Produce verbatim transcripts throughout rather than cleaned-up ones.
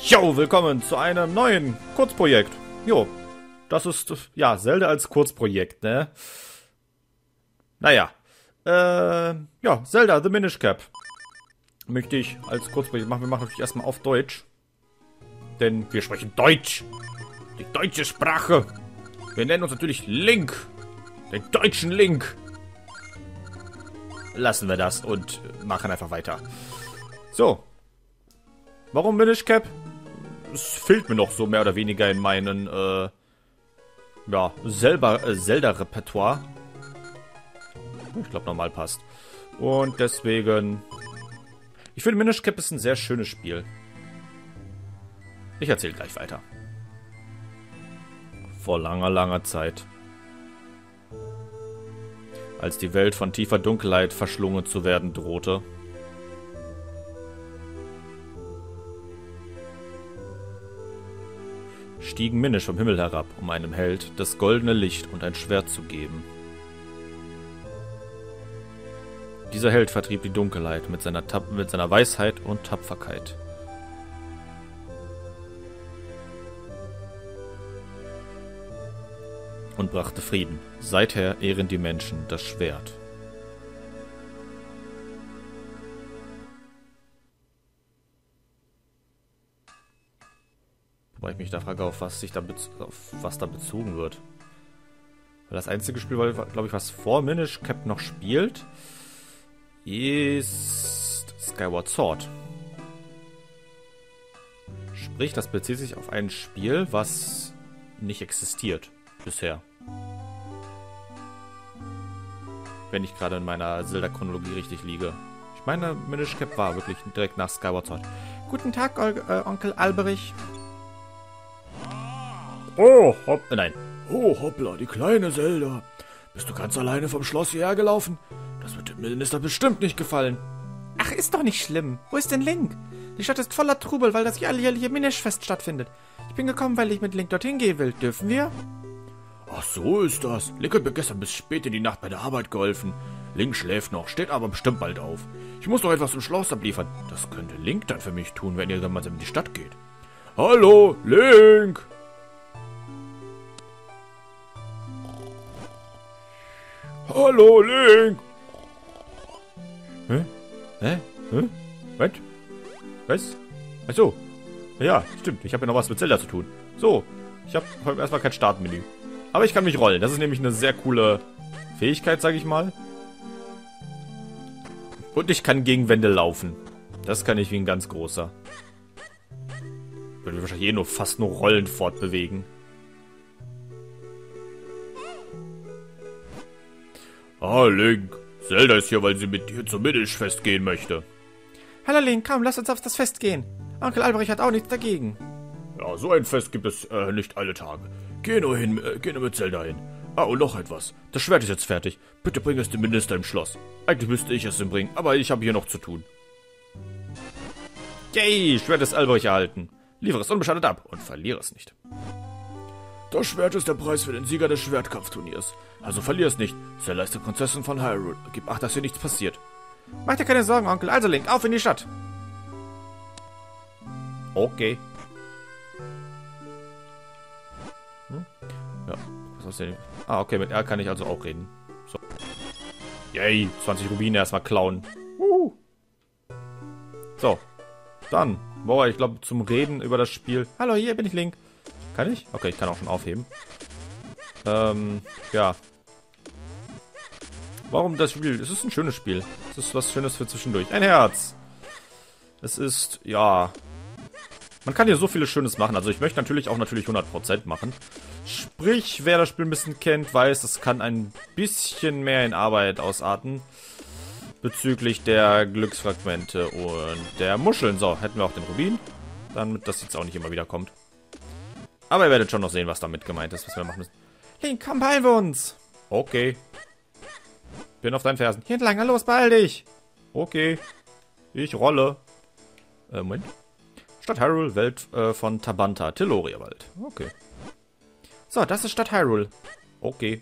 Jo, willkommen zu einem neuen Kurzprojekt. Jo, das ist, ja, Zelda als Kurzprojekt, ne? Naja, äh, ja, Zelda, The Minish Cap. Möchte ich als Kurzprojekt machen. Wir machen natürlich erstmal auf Deutsch. Denn wir sprechen Deutsch. Die deutsche Sprache. Wir nennen uns natürlich Link. Den deutschen Link. Lassen wir das und machen einfach weiter. So. Warum Minish Cap? Es fehlt mir noch so mehr oder weniger in meinen, äh, ja, selber, äh, Zelda-Repertoire. Ich glaube, normal passt. Und deswegen... Ich finde, Minish Cap ist ein sehr schönes Spiel. Ich erzähle gleich weiter. Vor langer, langer Zeit. Als die Welt von tiefer Dunkelheit verschlungen zu werden drohte. Stiegen Minish vom Himmel herab, um einem Held das goldene Licht und ein Schwert zu geben. Dieser Held vertrieb die Dunkelheit mit seiner, Tap mit seiner Weisheit und Tapferkeit. Und brachte Frieden. Seither ehren die Menschen das Schwert. Wobei ich mich da frage, auf was sich da, auf was da bezogen wird. Weil das einzige Spiel, glaube ich, was vor Minish Cap noch spielt, ist Skyward Sword. Sprich, das bezieht sich auf ein Spiel, was nicht existiert bisher. Wenn ich gerade in meiner Zelda-Chronologie richtig liege. Ich meine, Minish Cap war wirklich direkt nach Skyward Sword. Guten Tag, Ol äh, Onkel Alberich. Oh, hopp, äh, nein. Oh, hoppla, die kleine Zelda. Bist du ganz alleine vom Schloss hierher gelaufen? Das wird dem Minister bestimmt nicht gefallen. Ach, ist doch nicht schlimm. Wo ist denn Link? Die Stadt ist voller Trubel, weil das alljährliche Minish-Fest stattfindet. Ich bin gekommen, weil ich mit Link dorthin gehen will. Dürfen wir? Ach, so ist das. Link hat mir gestern bis spät in die Nacht bei der Arbeit geholfen. Link schläft noch, steht aber bestimmt bald auf. Ich muss noch etwas im Schloss abliefern. Das könnte Link dann für mich tun, wenn ihr gemeinsam in die Stadt geht. Hallo, Link! Hallo, Link! Hä? Hä? Hä? Was? Was? Achso. Ja, stimmt. Ich habe ja noch was mit Zelda zu tun. So. Ich habe heute erstmal kein Startmenü. Aber ich kann mich rollen. Das ist nämlich eine sehr coole Fähigkeit, sage ich mal. Und ich kann gegen Wände laufen. Das kann ich wie ein ganz großer. Würde mich wahrscheinlich eh nur fast nur rollend fortbewegen. Ah, Link. Zelda ist hier, weil sie mit dir zum Minish-Fest gehen möchte. Hallo Link, komm, lass uns auf das Fest gehen. Onkel Alberich hat auch nichts dagegen. Ja, so ein Fest gibt es äh, nicht alle Tage. Geh nur hin, äh, geh nur mit Zelda hin. Ah, und noch etwas. Das Schwert ist jetzt fertig. Bitte bring es dem Minister im Schloss. Eigentlich müsste ich es ihm bringen, aber ich habe hier noch zu tun. Yay, Schwert ist Alberich erhalten. Liefere es unbeschadet ab und verliere es nicht. Das Schwert ist der Preis für den Sieger des Schwertkampfturniers. Also verlier es nicht. Zelda ist die Prinzessin von Hyrule. Gib acht, dass hier nichts passiert. Mach dir keine Sorgen, Onkel. Also Link, auf in die Stadt. Okay. Hm? Ja, was ist denn? Ah, okay, mit R kann ich also auch reden. So. Yay, zwanzig Rubine erstmal klauen. Uh. So. Dann. Boah, ich glaube, zum Reden über das Spiel. Hallo, hier bin ich Link. Kann ich? Okay, ich kann auch schon aufheben. Ähm, ja. Warum das Spiel? Es ist ein schönes Spiel. Es ist was Schönes für zwischendurch. Ein Herz. Es ist, ja... Man kann hier so vieles Schönes machen. Also ich möchte natürlich auch natürlich hundert Prozent machen. Sprich, wer das Spiel ein bisschen kennt, weiß, es kann ein bisschen mehr in Arbeit ausarten. Bezüglich der Glücksfragmente und der Muscheln. So, hätten wir auch den Rubin. Damit das jetzt auch nicht immer wieder kommt. Aber ihr werdet schon noch sehen, was damit gemeint ist, was wir machen müssen. Link, komm, beeilen wir uns. Okay. Bin auf deinen Fersen. Hier entlang, los, beeil dich. Okay. Ich rolle. Äh, Moment. Stadt Hyrule, Welt äh, von Tabanta, Teloria-Wald. Okay. So, das ist Stadt Hyrule. Okay.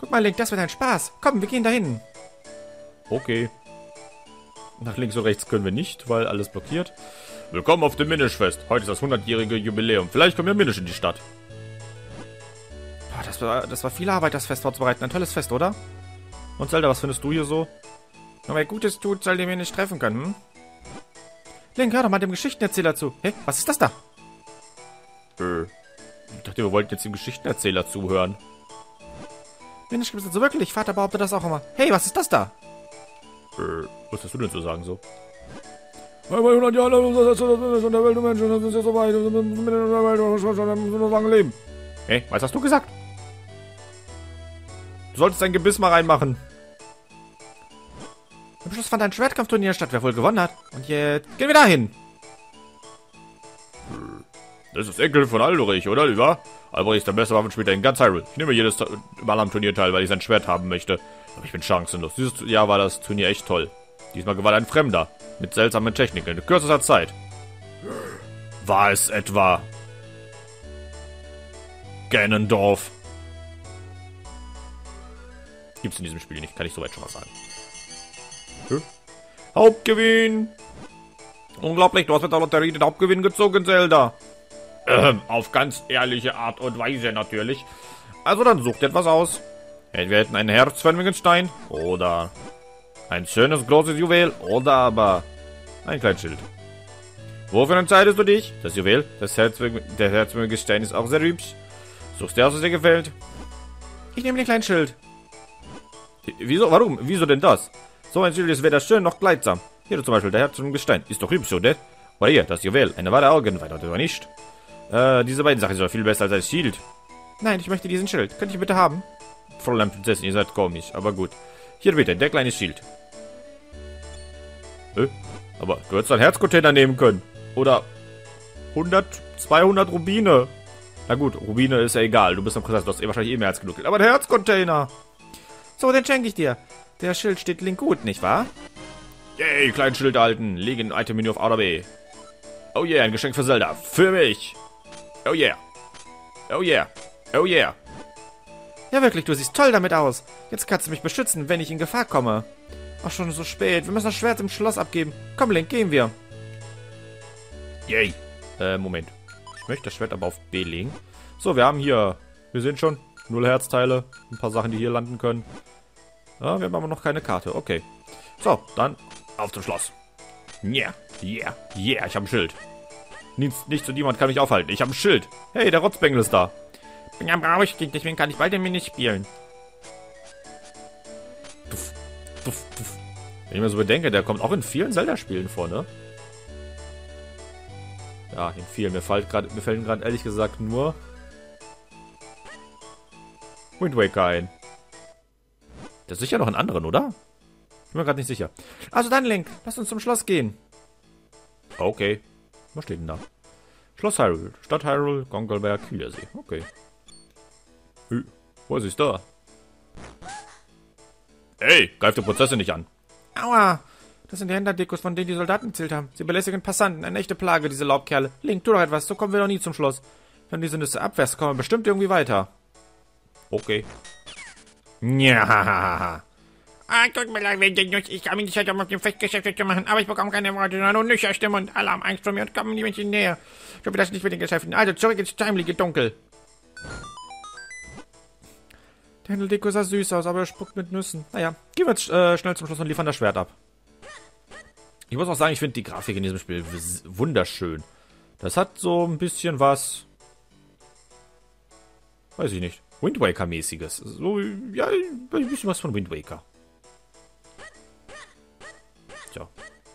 Guck mal, Link, das wird ein Spaß. Komm, wir gehen dahin. Okay. Nach links und rechts können wir nicht, weil alles blockiert. Willkommen auf dem Minish-Fest. Heute ist das hundertjährige Jubiläum. Vielleicht kommen wir Minish in die Stadt. Boah, das war, das war viel Arbeit, das Fest vorzubereiten. Ein tolles Fest, oder? Und Zelda, was findest du hier so? Nur wer Gutes tut, soll den wir nicht treffen können, hm? Link, hör doch mal dem Geschichtenerzähler zu. Hä, was ist das da? Äh, ich dachte, wir wollten jetzt dem Geschichtenerzähler zuhören. Minish gibt es also wirklich. Vater behauptet das auch immer. Hey, was ist das da? Äh, was hast du denn zu sagen so? Einmal hundert Jahre und der Welt und Menschen, das ist ja so weit. Mit der Welt und lange Leben. Hey, was hast du gesagt? Du solltest dein Gebiss mal reinmachen. Im Schluss fand ein Schwertkampfturnier statt, wer wohl gewonnen hat. Und jetzt gehen wir dahin. Das ist Enkel von Aldorich, oder, lieber? Aldorich ist der beste Waffenspieler in ganz Hyrule. Ich nehme jedes Mal am Turnier teil, weil ich sein Schwert haben möchte. Aber ich bin chancenlos. Dieses Jahr war das Turnier echt toll. Diesmal gewann ein Fremder. Mit seltsamen Techniken in kürzester Zeit. War es etwa Ganondorf? Gibt's in diesem Spiel nicht, kann ich soweit schon mal sagen. Hm? Hauptgewinn! Unglaublich, du hast mit der Lotterie den Hauptgewinn gezogen, Zelda. Ähm, auf ganz ehrliche Art und Weise natürlich. Also dann sucht etwas aus. Wir hätten ein herzförmigen Stein oder ein schönes großes Juwel oder aber ein kleines Schild. Wofür entscheidest du dich? Das Juwel, das herzförmige, der herzförmige Stein ist auch sehr hübsch. Suchst du aus, was dir gefällt? Ich nehme den kleinen Schild. Wieso? Warum? Wieso denn das? So ein Schild ist weder schön noch kleidsam. Hier zum Beispiel, der herzförmige Stein. Ist doch hübsch, oder? Oder hier, das Juwel. Eine wahre Augenweite, oder nicht? Äh, diese beiden Sachen sind doch viel besser als ein Schild. Nein, ich möchte diesen Schild. Könnt ihr bitte haben? Fräulein Prinzessin, ihr seid komisch, aber gut. Hier bitte, der kleine Schild. Äh, aber du hättest einen Herzcontainer nehmen können. Oder hundert, zweihundert Rubine. Na gut, Rubine ist ja egal. Du bist ein Prinzessin, du hast eh wahrscheinlich eh mehr als genug. Aber der Herzcontainer. So, den schenke ich dir. Der Schild steht Link gut, nicht wahr? Yay, kleinen Schild erhalten. Lege ein Item-Menü auf A oder B. Oh yeah, ein Geschenk für Zelda. Für mich. Oh yeah. Oh yeah. Oh yeah. Ja, wirklich, du siehst toll damit aus. Jetzt kannst du mich beschützen, wenn ich in Gefahr komme. Ach, schon so spät. Wir müssen das Schwert im Schloss abgeben. Komm, Link, gehen wir. Yay. Äh, Moment. Ich möchte das Schwert aber auf B legen. So, wir haben hier, wir sehen schon, null Herzteile. Ein paar Sachen, die hier landen können. Ja, wir haben aber noch keine Karte. Okay. So, dann auf zum Schloss. Yeah, yeah, yeah, ich habe ein Schild. Nichts, nichts und niemand kann mich aufhalten. Ich habe ein Schild. Hey, der Rotzbengel ist da. Ja, brauche ich nicht, deswegen kann ich bald den Mini spielen. Tuff, tuff, tuff. Wenn ich mir so bedenke, der kommt auch in vielen Zelda-Spielen vor, ne? Ja, in vielen. Mir fällt gerade, mir fällt gerade ehrlich gesagt nur Wind Waker ein. Das ist sicher noch ein anderen, oder? Ich bin mir gerade nicht sicher. Also dann, Link, lass uns zum Schloss gehen. Okay. Was steht denn da? Schloss Hyrule, Stadt Hyrule, Gongelberg, Hyliasee. Okay. Hü, was ist da? Hey, greif die Prozesse nicht an. Aua! Das sind die Händlerdekos, von denen die Soldaten erzählt haben. Sie belästigen Passanten. Eine echte Plage, diese Laubkerle. Link, tu doch etwas, so kommen wir doch nie zum Schloss. Wenn du diese Nüsse abwehrst, kommen wir bestimmt irgendwie weiter. Okay. Ja. Ah, tut mir leid, ich kann mich nicht halt, um auf dem Festgeschäft zu machen, aber ich bekomme keine Worte, sondern nur Nüsse aus dem Mund. Alle haben Angst vor mir und kommen nie Menschen näher. Ich hoffe, das nicht mit den Geschäften. Also zurück ins heimliche Dunkel. Der Händlerdeko sah süß aus, aber er spuckt mit Nüssen. Naja, gehen wir jetzt äh, schnell zum Schluss und liefern das Schwert ab. Ich muss auch sagen, ich finde die Grafik in diesem Spiel wunderschön. Das hat so ein bisschen was... Weiß ich nicht. Wind Waker-mäßiges. So, ja, ein bisschen was von Wind Waker. Tja.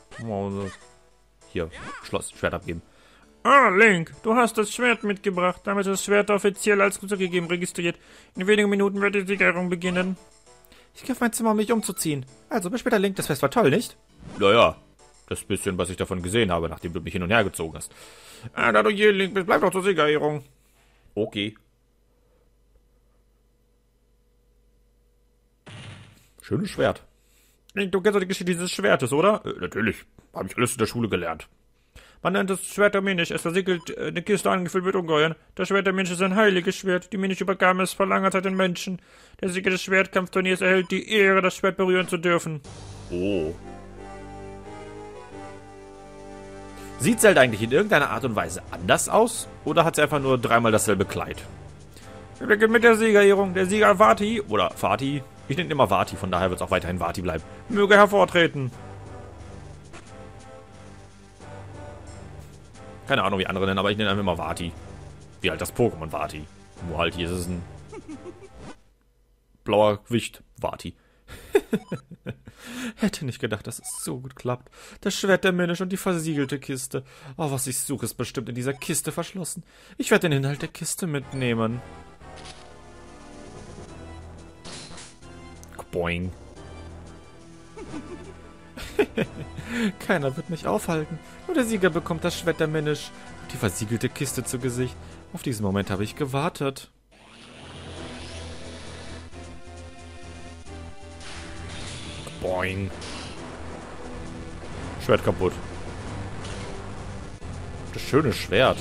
Hier, Schloss, Schwert abgeben. Ah, Link, du hast das Schwert mitgebracht. Damit ist das Schwert offiziell als zurückgegeben registriert. In wenigen Minuten wird die Siegerung beginnen. Ich gehe auf mein Zimmer, um mich umzuziehen. Also, bis später, Link. Das Fest war toll, nicht? Naja, das bisschen, was ich davon gesehen habe, nachdem du mich hin und her gezogen hast. Ah, da du je, Link bist, bleib doch zur Siegerehrung. Okay. Schönes Schwert. Link, du kennst doch die Geschichte dieses Schwertes, oder? Äh, natürlich. Habe ich alles in der Schule gelernt. Man nennt es Schwert der Minisch. Es versiegelt äh, eine Kiste angefüllt mit Ungeheuern. Das Schwert der Minisch ist ein heiliges Schwert. Die Minisch übergaben es vor langer Zeit den Menschen. Der Sieger des Schwertkampfturniers erhält die Ehre, das Schwert berühren zu dürfen. Oh. Sieht Zelda eigentlich in irgendeiner Art und Weise anders aus? Oder hat sie einfach nur dreimal dasselbe Kleid? Wir beginnen mit der Siegerehrung. Der Sieger Vati, Oder Vati? Ich nenne ihn immer Vati, von daher wird es auch weiterhin Vati bleiben. möge hervortreten. Keine Ahnung, wie andere nennen, aber ich nenne ihn immer Vati. Wie halt das Pokémon Vati. Nur halt hier ist es ein blauer Wicht Vati. Hätte nicht gedacht, dass es so gut klappt. Das Schwert der Minisch und die versiegelte Kiste. Oh, was ich suche, ist bestimmt in dieser Kiste verschlossen. Ich werde den Inhalt der Kiste mitnehmen. Boing. Keiner wird mich aufhalten. Nur der Sieger bekommt das Schwert der Minisch und die versiegelte Kiste zu Gesicht. Auf diesen Moment habe ich gewartet. Boing. Schwert kaputt. Das schöne Schwert.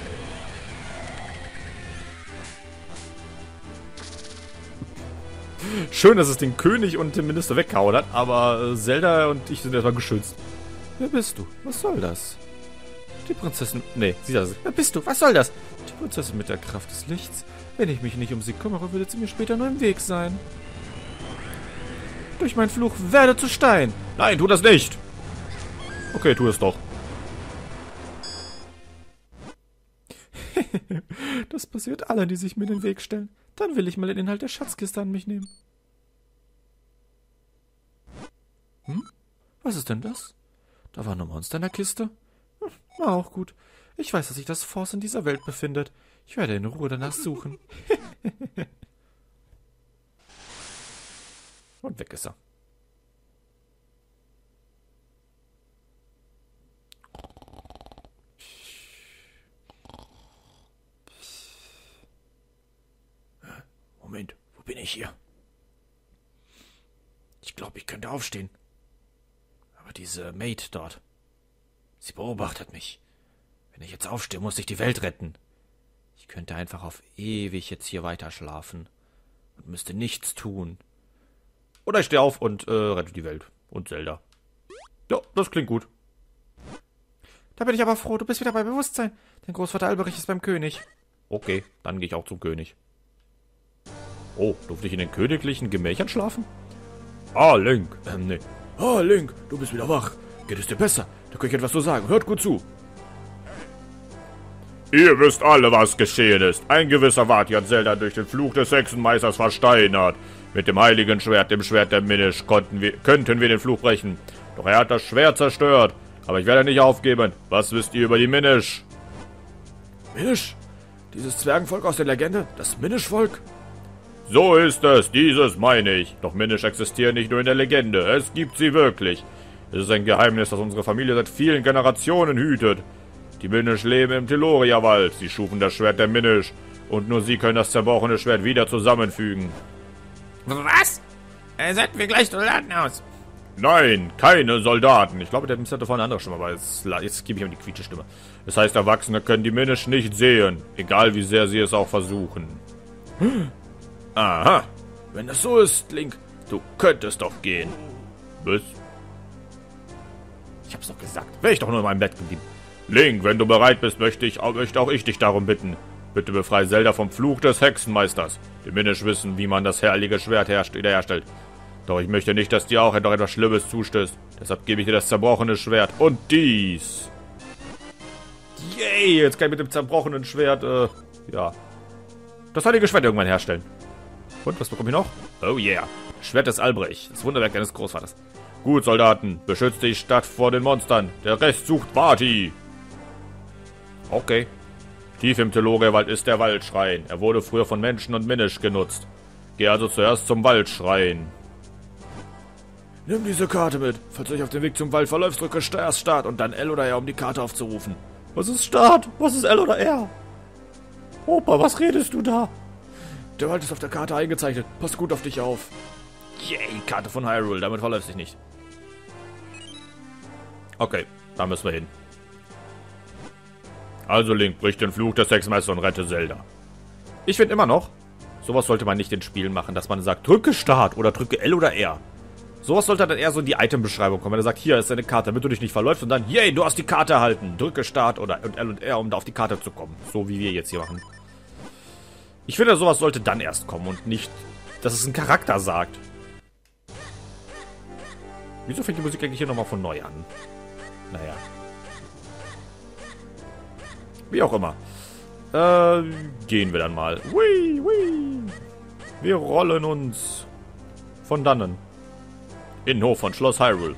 Schön, dass es den König und den Minister weggehauen hat, aber Zelda und ich sind erstmal geschützt. Wer bist du? Was soll das? Die Prinzessin... Nee, sie sagt es. Wer bist du? Was soll das? Die Prinzessin mit der Kraft des Lichts. Wenn ich mich nicht um sie kümmere, würde sie mir später nur im Weg sein. Durch meinen Fluch werde zu Stein. Nein, tu das nicht. Okay, tu es doch. Das passiert allen, die sich mir in den Weg stellen. Dann will ich mal den Inhalt der Schatzkiste an mich nehmen. Hm? Was ist denn das? Da war ein Monster in der Kiste? Hm, na auch gut. Ich weiß, dass sich das Force in dieser Welt befindet. Ich werde in Ruhe danach suchen. Und weg ist er. Moment, wo bin ich hier? Ich glaube, ich könnte aufstehen. Aber diese Maid dort, sie beobachtet mich. Wenn ich jetzt aufstehe, muss ich die Welt retten. Ich könnte einfach auf ewig jetzt hier weiter schlafen und müsste nichts tun. Oder ich stehe auf und äh, rette die Welt. Und Zelda. Ja, das klingt gut. Da bin ich aber froh, du bist wieder bei Bewusstsein. Dein Großvater Alberich ist beim König. Okay, dann gehe ich auch zum König. Oh, durfte ich in den königlichen Gemächern schlafen? Ah, Link. Ähm, nee. Ah, Link, du bist wieder wach. Geht es dir besser? Da kann ich etwas zu sagen. Hört gut zu. Ihr wisst alle, was geschehen ist. Ein gewisser Vati hat Zelda durch den Fluch des Hexenmeisters versteinert. Mit dem heiligen Schwert, dem Schwert der Minisch, konnten wir, könnten wir den Fluch brechen. Doch er hat das Schwert zerstört. Aber ich werde nicht aufgeben. Was wisst ihr über die Minisch? Minisch? Dieses Zwergenvolk aus der Legende? Das Minisch-Volk? So ist es, dieses meine ich. Doch Minisch existieren nicht nur in der Legende, es gibt sie wirklich. Es ist ein Geheimnis, das unsere Familie seit vielen Generationen hütet. Die Minisch leben im Teloria-Wald, sie schufen das Schwert der Minisch. Und nur sie können das zerbrochene Schwert wieder zusammenfügen. Was? Äh, senden wir gleich Soldaten aus? Nein, keine Soldaten. Ich glaube, der hatte vorhin eine andere Stimme, aber jetzt, jetzt gebe ich ihm die quietsche Stimme. Das heißt, Erwachsene können die Minisch nicht sehen, egal wie sehr sie es auch versuchen. Aha. Wenn das so ist, Link, du könntest doch gehen. Was? Ich hab's doch gesagt. Wäre ich doch nur in meinem Bett geblieben. Link, wenn du bereit bist, möchte, ich, möchte auch ich dich darum bitten. Bitte befreie Zelda vom Fluch des Hexenmeisters. Die Minisch wissen, wie man das herrliche Schwert wiederherstellt. Doch ich möchte nicht, dass dir auch noch etwas Schlimmes zustößt. Deshalb gebe ich dir das zerbrochene Schwert. Und dies. Yay, jetzt kann ich mit dem zerbrochenen Schwert, äh, ja. Das heilige Schwert irgendwann herstellen. Und, was bekomme ich noch? Oh yeah. Schwert des Albrecht. Das Wunderwerk deines Großvaters. Gut, Soldaten. Beschützt die Stadt vor den Monstern. Der Rest sucht Vati. Okay. Tief im Teloria-Wald ist der Waldschrein. Er wurde früher von Menschen und Minisch genutzt. Geh also zuerst zum Waldschrein. Nimm diese Karte mit. Falls du dich auf dem Weg zum Wald verläufst, drücke erst Start und dann L oder R, um die Karte aufzurufen. Was ist Start? Was ist L oder R? Opa, was redest du da? Der Wald ist auf der Karte eingezeichnet. Pass gut auf dich auf. Yay, Karte von Hyrule. Damit verläufst dich nicht. Okay, da müssen wir hin. Also Link, brich den Fluch des Hexenmeisters und rette Zelda. Ich finde immer noch, sowas sollte man nicht in Spielen machen, dass man sagt, drücke Start oder drücke L oder R. Sowas sollte dann eher so in die Item-Beschreibung kommen. Wenn er sagt, hier ist deine Karte, damit du dich nicht verläufst und dann, yay, du hast die Karte erhalten. Drücke Start oder und L und R, um da auf die Karte zu kommen. So wie wir jetzt hier machen. Ich finde, sowas sollte dann erst kommen und nicht, dass es ein Charakter sagt. Wieso fängt die Musik eigentlich hier nochmal von neu an? Naja. Wie auch immer. Äh, gehen wir dann mal. Hui, hui. Wir rollen uns von dannen. In den Hof von Schloss Hyrule.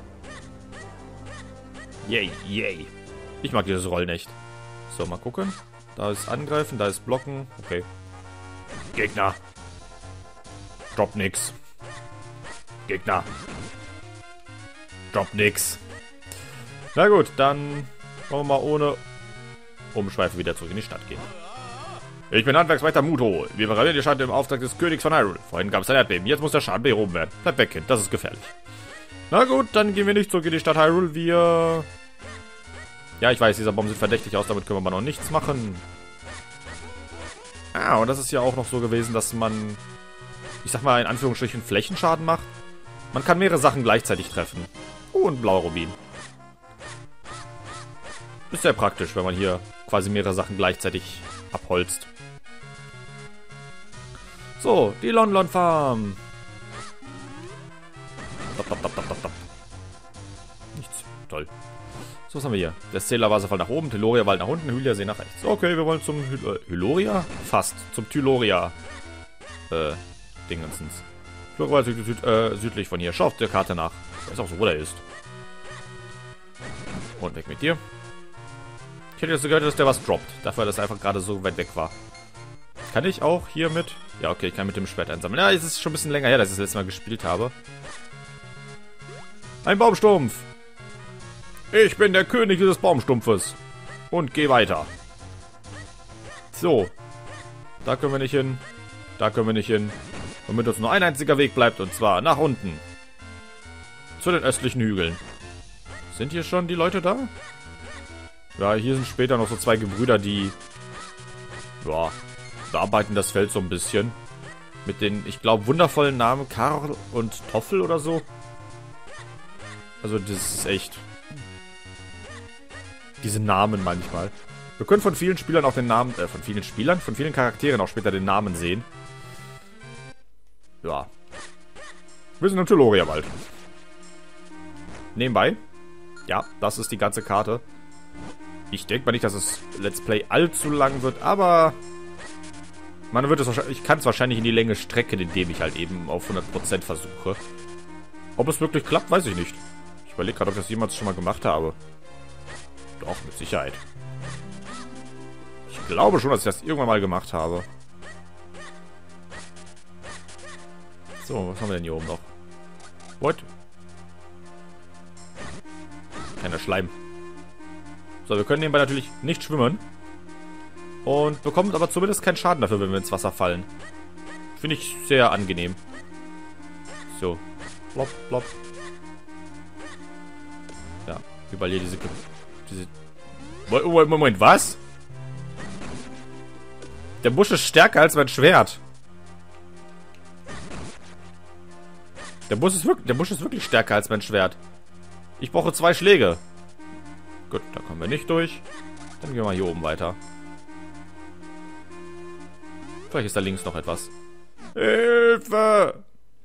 Yay, yay. Ich mag dieses Rollen echt. So, mal gucken. Da ist Angreifen, da ist Blocken. Okay. Gegner. Drop nix. Gegner. Drop nix. Na gut, dann wollen wir mal ohne Umschweife wieder zurück in die Stadt gehen. Ich bin Handwerksmeister Muto. Wir reparieren die Schaden im Auftrag des Königs von Hyrule. Vorhin gab es ein Erdbeben. Jetzt muss der Schaden behoben werden. Bleib weg, Kind. Das ist gefährlich. Na gut, dann gehen wir nicht zurück in die Stadt Hyrule. Wir... Ja, ich weiß, dieser Baum sieht verdächtig aus. Damit können wir aber noch nichts machen. Ah, und das ist ja auch noch so gewesen, dass man... Ich sag mal, in Anführungsstrichen Flächenschaden macht. Man kann mehrere Sachen gleichzeitig treffen. Oh, ein blauer Rubin. Ist sehr praktisch, wenn man hier quasi mehrere Sachen gleichzeitig abholzt. So, die Lon-Lon Farm. Dop, dop, dop, dop, dop, dop. Nichts. Toll. So, was haben wir hier? Der Zähler-Wasserfall nach oben, Tyloria-Wald nach unten, Hylia-See nach rechts. Okay, wir wollen zum Hy äh, Hyloria? Fast. Zum Tyloria. Äh, Dingensens. Tyloria-Wald süd süd äh, südlich von hier. Schau auf der Karte nach. Ich weiß auch so, wo der ist. Und weg mit dir. Ich hätte jetzt so gehört, dass der was droppt. Dafür, dass er einfach gerade so weit weg war. Kann ich auch hier mit... Ja, okay, ich kann mit dem Schwert einsammeln. Ja, es ist schon ein bisschen länger her, dass ich das letzte Mal gespielt habe. Ein Baumstumpf. Ich bin der König dieses Baumstumpfes. Und geh weiter. So. Da können wir nicht hin. Da können wir nicht hin. Damit uns nur ein einziger Weg bleibt, und zwar nach unten. Zu den östlichen Hügeln. Sind hier schon die Leute da? Ja, hier sind später noch so zwei Gebrüder, die... Ja, bearbeiten das Feld so ein bisschen. Mit den, ich glaube, wundervollen Namen Karl und Toffel oder so. Also, das ist echt... Diese Namen manchmal. Wir können von vielen Spielern auch den Namen... Äh, von vielen Spielern? Von vielen Charakteren auch später den Namen sehen. Ja. Wir sind im Tyloria-Wald. Nebenbei. Ja, das ist die ganze Karte. Ich denke mal nicht, dass das Let's Play allzu lang wird, aber man wird es wahrscheinlich, ich kann es wahrscheinlich in die Länge strecken, indem ich halt eben auf hundert Prozent versuche. Ob es wirklich klappt, weiß ich nicht. Ich überlege gerade, ob ich das jemals schon mal gemacht habe. Doch, mit Sicherheit. Ich glaube schon, dass ich das irgendwann mal gemacht habe. So, was haben wir denn hier oben noch? What? Keiner Schleim. So, wir können nebenbei natürlich nicht schwimmen. Und bekommen aber zumindest keinen Schaden dafür, wenn wir ins Wasser fallen. Finde ich sehr angenehm. So. Plop, plop. Ja, überall hier diese... diese Moment, Moment, was? Der Busch ist stärker als mein Schwert. Der Busch ist wirklich, der Busch ist wirklich stärker als mein Schwert. Ich brauche zwei Schläge. Gut, da kommen wir nicht durch. Dann gehen wir mal hier oben weiter. Vielleicht ist da links noch etwas. Hilfe!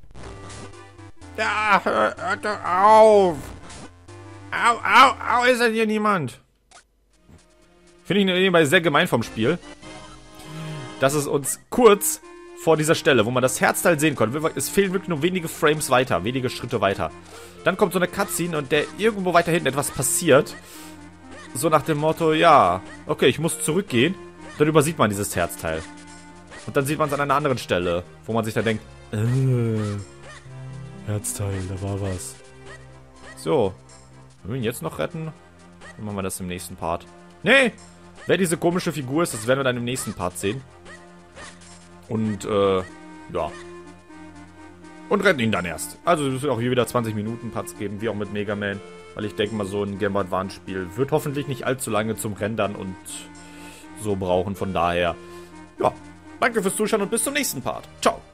Ja, hört hör doch auf! Au, au, au, ist denn hier niemand? Finde ich nebenbei sehr gemein vom Spiel. Dass es uns kurz vor dieser Stelle, wo man das Herzteil sehen konnte, es fehlen wirklich nur wenige Frames weiter, wenige Schritte weiter. Dann kommt so eine Cutscene und der irgendwo weiter hinten etwas passiert. So nach dem Motto, ja, okay, ich muss zurückgehen. Dann übersieht man dieses Herzteil. Und dann sieht man es an einer anderen Stelle, wo man sich dann denkt, äh, Herzteil, da war was. So. Wollen wir ihn jetzt noch retten? Dann machen wir das im nächsten Part. Nee! Wer diese komische Figur ist, das werden wir dann im nächsten Part sehen. Und, äh, ja. Und retten ihn dann erst. Also, es wird auch hier wieder zwanzig Minuten Parts geben, wie auch mit Mega Man. Weil ich denke mal, so ein Game Boy Advance Spiel wird hoffentlich nicht allzu lange zum Rendern und so brauchen. Von daher, ja, danke fürs Zuschauen und bis zum nächsten Part. Ciao.